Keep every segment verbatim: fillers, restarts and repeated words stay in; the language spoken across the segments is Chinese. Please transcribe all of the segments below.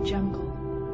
Jungle.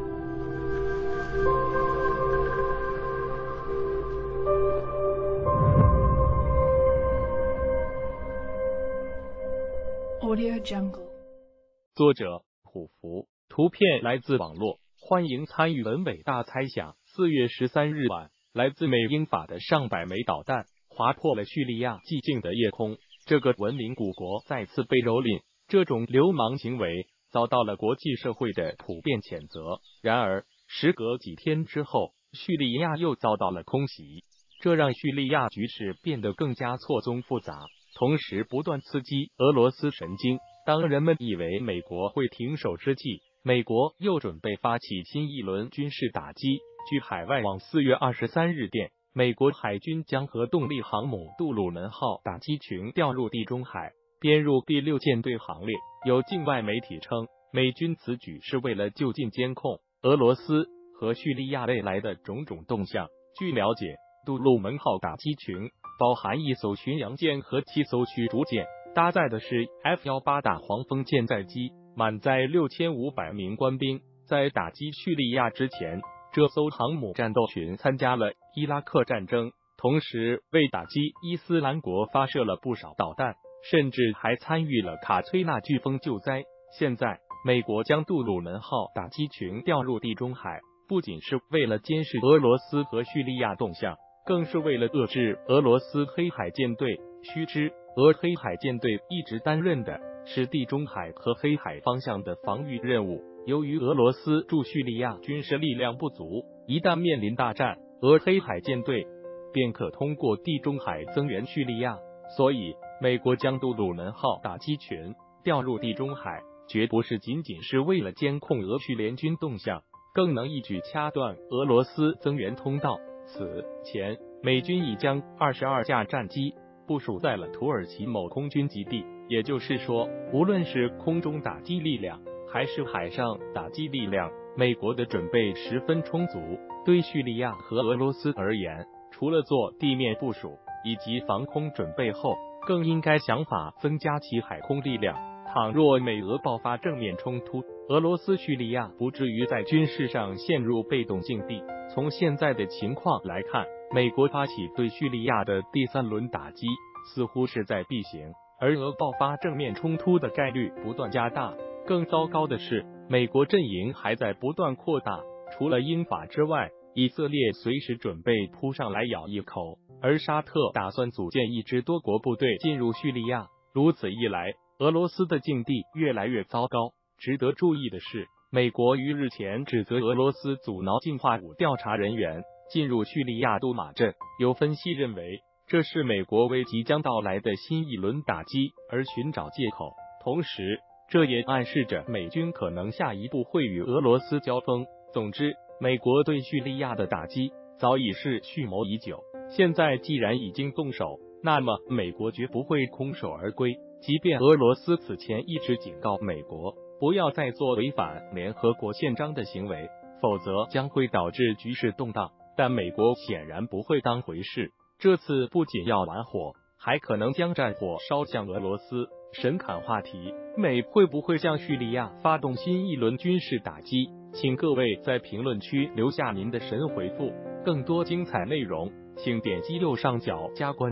Audio Jungle. 作者虎符，图片来自网络，欢迎参与文伟大猜想。四月十三日晚，来自美英法的上百枚导弹划破了叙利亚寂静的夜空，这个文明古国再次被蹂躏，这种流氓行为遭到了国际社会的普遍谴责。然而，时隔几天之后，叙利亚又遭到了空袭，这让叙利亚局势变得更加错综复杂，同时不断刺激俄罗斯神经。当人们以为美国会停手之际，美国又准备发起新一轮军事打击。据海外网四月二十三日电，美国海军将核动力航母杜鲁门号打击群调入地中海，编入第六舰队行列。有境外媒体称，美军此举是为了就近监控俄罗斯和叙利亚未来的种种动向。据了解，杜鲁门号打击群包含一艘巡洋舰和七艘驱逐舰，搭载的是 F 十八 大黄蜂舰载机，满载六千五百名官兵。在打击叙利亚之前，这艘航母战斗群参加了伊拉克战争，同时为打击伊斯兰国发射了不少导弹，甚至还参与了卡崔娜飓风救灾。现在，美国将杜鲁门号打击群调入地中海，不仅是为了监视俄罗斯和叙利亚动向，更是为了遏制俄罗斯黑海舰队。须知，俄黑海舰队一直担任的是地中海和黑海方向的防御任务。由于俄罗斯驻叙利亚军事力量不足，一旦面临大战，俄黑海舰队便可通过地中海增援叙利亚。所以，美国将杜鲁门号打击群调入地中海，绝不是仅仅是为了监控俄叙联军动向，更能一举掐断俄罗斯增援通道。此前，美军已将二十二架战机部署在了土耳其某空军基地，也就是说，无论是空中打击力量还是海上打击力量，美国的准备十分充足。对叙利亚和俄罗斯而言，除了做地面部署以及防空准备后，更应该想法增加其海空力量。倘若美俄爆发正面冲突，俄罗斯叙利亚不至于在军事上陷入被动境地。从现在的情况来看，美国发起对叙利亚的第三轮打击似乎是在必行，而俄爆发正面冲突的概率不断加大。更糟糕的是，美国阵营还在不断扩大，除了英法之外，以色列随时准备扑上来咬一口，而沙特打算组建一支多国部队进入叙利亚。如此一来，俄罗斯的境地越来越糟糕。值得注意的是，美国于日前指责俄罗斯阻挠进化五调查人员进入叙利亚杜马镇。有分析认为，这是美国为即将到来的新一轮打击而寻找借口，同时这也暗示着美军可能下一步会与俄罗斯交锋。总之，美国对叙利亚的打击早已是蓄谋已久，现在既然已经动手，那么美国绝不会空手而归。即便俄罗斯此前一直警告美国不要再做违反联合国宪章的行为，否则将会导致局势动荡，但美国显然不会当回事。这次不仅要玩火，还可能将战火烧向俄罗斯。神侃话题：美会不会向叙利亚发动新一轮军事打击？请各位在评论区留下您的神回复。更多精彩内容，请点击右上角加关注。